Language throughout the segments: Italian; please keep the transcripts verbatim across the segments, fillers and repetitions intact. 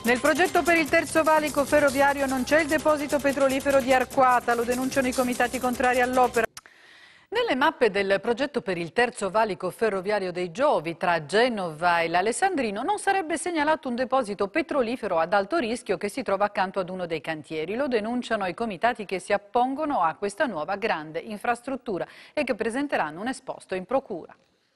Nel progetto per il terzo valico ferroviario non c'è il deposito petrolifero di Arquata, lo denunciano i comitati contrari all'opera. Nelle mappe del progetto per il terzo valico ferroviario dei Giovi tra Genova e l'Alessandrino non sarebbe segnalato un deposito petrolifero ad alto rischio che si trova accanto ad uno dei cantieri. Lo denunciano i comitati che si appongono a questa nuova grande infrastruttura e che presenteranno un esposto in procura.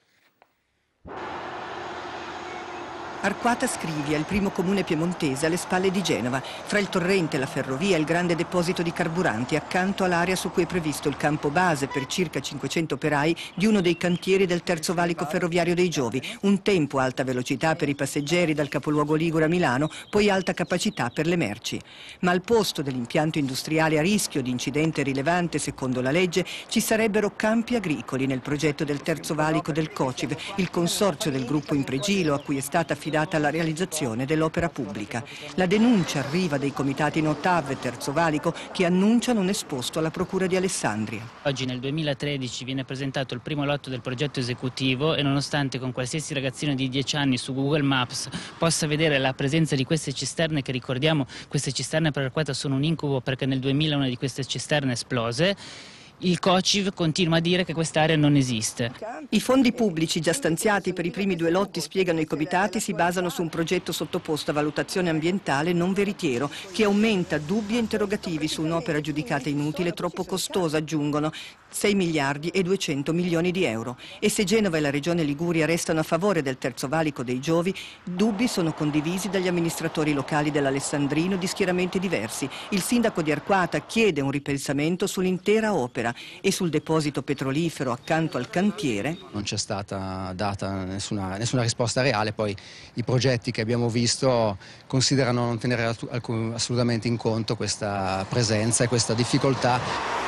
Arquata Scrivia, il primo comune piemontese alle spalle di Genova, fra il torrente, la ferrovia e il grande deposito di carburanti, accanto all'area su cui è previsto il campo base per circa cinquecento operai di uno dei cantieri del terzo valico ferroviario dei Giovi, un tempo alta velocità per i passeggeri dal capoluogo ligure a Milano, poi alta capacità per le merci. Ma al posto dell'impianto industriale a rischio di incidente rilevante secondo la legge ci sarebbero campi agricoli nel progetto del terzo valico del COCIV, il consorzio del gruppo Impregilo a cui è stata affidata alla realizzazione dell'opera pubblica. La denuncia arriva dai comitati Notav e Terzo Valico che annunciano un esposto alla Procura di Alessandria. Oggi nel duemilatredici viene presentato il primo lotto del progetto esecutivo e nonostante con qualsiasi ragazzino di dieci anni su Google Maps possa vedere la presenza di queste cisterne, che ricordiamo queste cisterne per Arquata sono un incubo perché nel duemila una di queste cisterne esplose, il COCIV continua a dire che quest'area non esiste. I fondi pubblici già stanziati per i primi due lotti, spiegano i comitati, si basano su un progetto sottoposto a valutazione ambientale non veritiero che aumenta dubbi e interrogativi su un'opera giudicata inutile e troppo costosa, aggiungono sei miliardi e duecento milioni di euro. E se Genova e la Regione Liguria restano a favore del terzo valico dei Giovi, dubbi sono condivisi dagli amministratori locali dell'Alessandrino di schieramenti diversi. Il sindaco di Arquata chiede un ripensamento sull'intera opera e sul deposito petrolifero accanto al cantiere. Non c'è stata data nessuna, nessuna risposta reale, poi i progetti che abbiamo visto considerano non tenere assolutamente in conto questa presenza e questa difficoltà.